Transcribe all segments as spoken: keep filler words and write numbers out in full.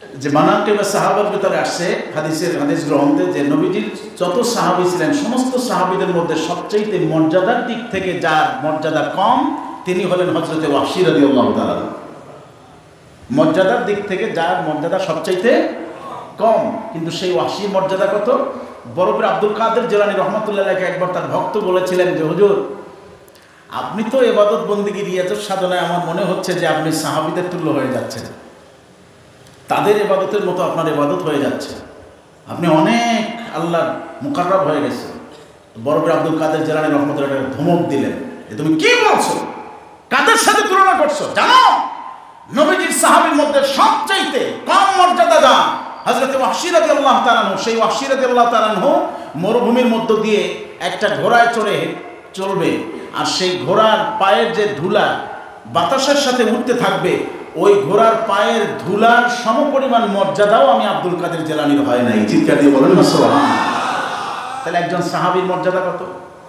যে মানাকিবে সাহাবার ভিতরে আসছে হাদিসের হাদিস গ্রন্থে যে নবীজির যত সাহাবী ছিলেন সমস্ত সাহাবীদের মধ্যে সবচেয়ে মর্যাদার দিক থেকে যার মর্যাদা কম তিনি হলেন হযরত ওয়াহশী রাদিয়াল্লাহু তাআলা। মর্যাদার দিক থেকে যার মর্যাদা সবচেয়ে কম, কিন্তু সেই ওয়াহশীর মর্যাদা কত? বড় পীর আব্দুল কাদের জিলানী রহমাতুল্লাহ আলাইহি একবার তার ভক্ত বলেছিলেন যে হুজুর, আপনি তো ইবাদত বন্দেগী রিয়াজত সাধনায় আমার মনে হচ্ছে যে আপনি সাহাবীদের তুল্য হয়ে যাচ্ছেন, তাদের ইবাদতের মতো আপনার ইবাদত হয়ে যাচ্ছে, আপনি অনেক আল্লাহর মুকাররব হয়ে গেছেন। বড় পীর আব্দুল কাদের জিলানী রহমাতুল্লাহ আলাইহি ধমক দিলেন, যে তুমি কি বলছো, কাদের সাথে তুলনা করছো? জানো নবীজির সাহাবীর মধ্যে সবচাইতে কম মর্যাদা যা হযরত ওয়াহশী রাদিয়াল্লাহু তাআলা আনহু, সেই ওয়াহশী রাদিয়াল্লাহু তাআলা আনহু মরুভূমির মধ্য দিয়ে একটা ঘোড়ায় চড়ে চলবে, আর সেই ঘোড়ার পায়ের যে ধুলা বাতাসের সাথে উঠতে থাকবে, ওই ঘোড়ার পায়ের ধুলার সমপরিমাণ মর্যাদাও আমি আব্দুল কাদের জিলানীর হয় নাই। চিৎকার দিয়ে বলেন না সুবহানাল্লাহ। তাহলে একজন সাহাবীর মর্যাদা কত?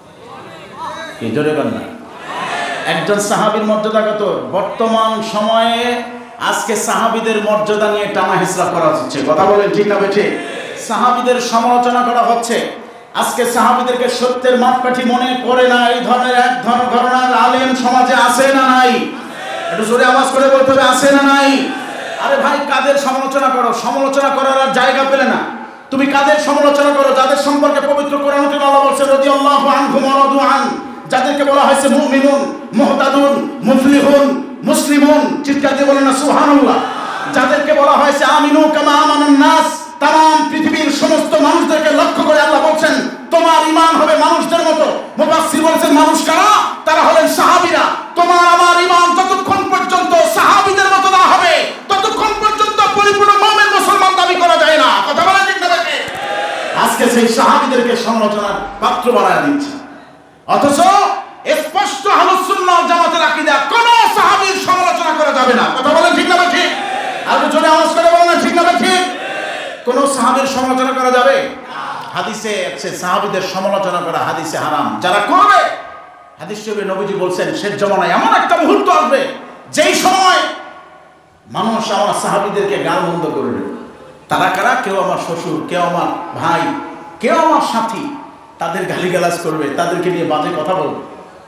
কি জোরে বলেন না? একজন সাহাবীর মর্যাদা কত? বর্তমান সময়ে আজকে সাহাবীদের মর্যাদা নিয়ে টানা হিসরা করা হচ্ছে, কথা বলেন ঠিক না বেঠিক? সাহাবীদের সমালোচনা করা হচ্ছে, আজকে সাহাবীদেরকে সত্যের মাপকাঠি মনে করে না, এই ধরনের এক ধরনের আলেম সমাজে আছে না নাই? একটু জোরে আওয়াজ করে বলতে হবে, আছে না নাই? আরে ভাই, কাদের সমালোচনা করো? সমালোচনা করার আর জায়গা পেলে না। তুমি কাদের সমালোচনা করো? যাদের সম্পর্কে পবিত্র কোরআনে আল্লাহ বলছে রাদিয়াল্লাহু আনহুম ওয়া রাদু আন, যাদেরকে বলা হয়েছে মুমিনুন, মুহতাদুন, মুফলিহুন, মুসলিমুন, চিৎকার দিয়ে বলেন না সুবহানাল্লাহ। যাদেরকে বলা হয়েছে আমিনু কামা আমানান নাস, তাম পৃথিবীর সমস্ত মানুষদেরকে লক্ষ্য করে আল্লাহ বলছেন তোমার ঈমান হবে মানুষদের মতো। মুফাসসির বলেছেন মানুষ কারা? তারা হলেন সাহাবীরা। তোমার আমার ঈমান যতক্ষণ পর্যন্ত সাহাবীদের মতো না হবে ততক্ষণ পর্যন্ত পরিপূর্ণ মুমিন মুসলমান দাবি করা যায় না, কথা বলেন ঠিক না বেঠিক? আজকে সেই সাহাবীদেরকে সমালোচনার পাত্র বানায় দিচ্ছে, অথচ স্পষ্ট আহলুস সুন্নাহ ওয়াল জামাতের আকীদা কোন সাহাবীর সমালোচনা করা যাবে না, কথা বলেন ঠিক না বেঠিক? আর জোরে আওয়াজ করে বলেন না ঠিক না বেঠিক? কোন সাহাবীর সমালোচনা করা যাবে? হাদিসে আছে সাহাবীদের সমালোচনা করা হাদিসে হারাম। যারা করবে, হাদিস শরীফে নবীজি বলছেন শেষ জামানায় এমন একটা মুহূর্ত আসবে যেই সময় মানুষ আমার সাহাবীদেরকে গালমন্দ করবে। তারা কারা? কেউ আমার শ্বশুর, কেউ আমার ভাই, কেউ আমার সাথী, তাদের গালিগালাজ করবে, তাদেরকে নিয়ে বাজে কথা বলবে,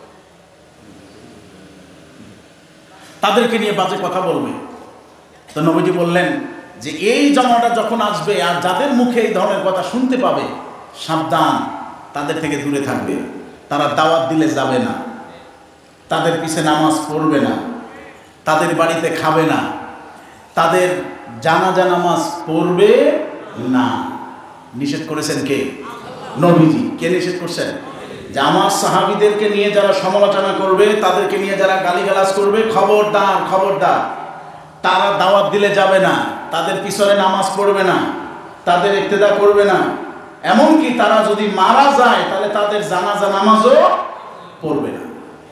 তাদেরকে নিয়ে বাজে কথা বলবে। তো নবীজি বললেন যে এই জামানাটা যখন আসবে আর যাদের মুখে এই ধরনের কথা শুনতে পাবে, সাবধান, তাদের থেকে দূরে থাকবে। তারা দাওয়াত দিলে যাবে না, তাদের পিছে নামাজ পড়বে না, তাদের বাড়িতে খাবে না, তাদের জানাজা নামাজ পড়বে না। নিষেধ করেছেন কে? নবীজি। কে নিষেধ করছেন? যে আমার সাহাবীদেরকে নিয়ে যারা সমালোচনা করবে, তাদেরকে নিয়ে যারা গালিগালাজ করবে, খবরদার খবরদার, তারা দাওয়াত দিলে যাবে না, তাদের পিছনে নামাজ পড়বে না, তাদের ইক্তেদা করবে না, এমনকি তারা যদি মারা যায় তাহলে তাদের জানাজা নামাজও পড়বে না।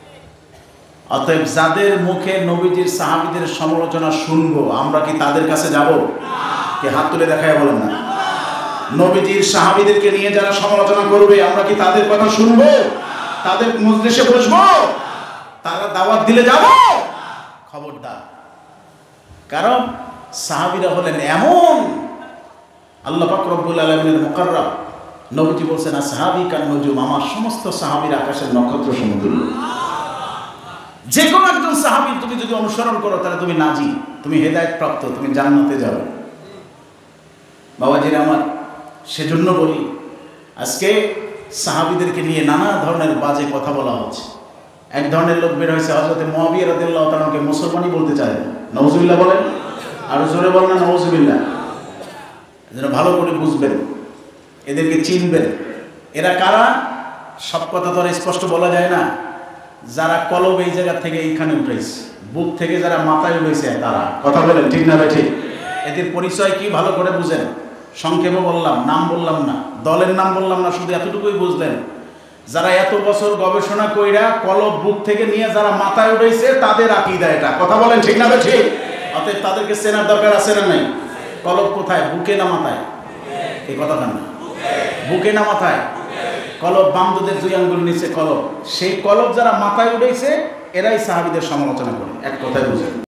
অতএব যাদের মুখে নবীজির সাহাবীদের সমালোচনা শুনবো, আমরা কি তাদের কাছে যাব? কি হাত তুলে দেখায় বলেন না? নবীজির সাহাবীদেরকে নিয়ে যারা সমালোচনা করবে, আমরা কি তাদের কথা শুনবো? তাদের মজলিসে বসবো? তারা দাওয়াত দিলে যাব? খবরদার। কারণ সাহাবীরা হলেন এমন আল্লাহ পাক রব্বুল আলামিনের মুকাররব। নবীজি বলছেন আসহাবী কান নুজুম, আমার সমস্ত সাহাবীরা আকাশের নক্ষত্র সমতুল্য। যে কোনো একজন সাহাবীর তুমি যদি অনুসরণ করো তাহলে তুমি নাজি, তুমি হেদায়েত প্রাপ্ত, তুমি জান্নাতে যাবে। বাবাজিরা আমার, সেজন্য বলি আজকে সাহাবীদেরকে নিয়ে নানা ধরনের বাজে কথা বলা হচ্ছে। এক ধরনের লোক বের হয়েছে হযরত মুআবিয়া রাদিয়াল্লাহু তাআলাকে মুসলমানই বলতে চায় না। নাউজুবিল্লাহ বলেন, আর জোরে বলেন না নাউজুবিল্লাহ। যেন ভালো করে বুঝবেন, এদেরকে চিনবেন। এরা কারা? সব কথা তো স্পষ্ট বলা যায় না। যারা কলব এই জায়গা থেকে এইখানে উঠেছে, বুক থেকে যারা মাথায় উঠেছে তারা, কথা বলেন ঠিক না বেঠিক? এদের পরিচয় কি ভালো করে বুঝেন। সংক্ষেপে বললাম, নাম বললাম না, দলের নাম বললাম না, শুধু এতটুকুই বুঝলেন। যারা এত বছর গবেষণা কইরা কলব বুক থেকে নিয়ে যারা মাথায় উঠেছে তাদের আকীদা এটা, কথা বলেন ঠিক না বেঠিক? অতএব তাদেরকে চেনার দরকার আছে না নাই? কলব কোথায়? বুকে না মাথায়? এই কথা না, বুকে না মাথায়? কলব বামদুদের দুই আঙ্গুল নিচে কলব। সেই কলব যারা মাথায় উঠেছে এরাই সাহাবীদের সমালোচনা করে, এক কথায় বুঝেন।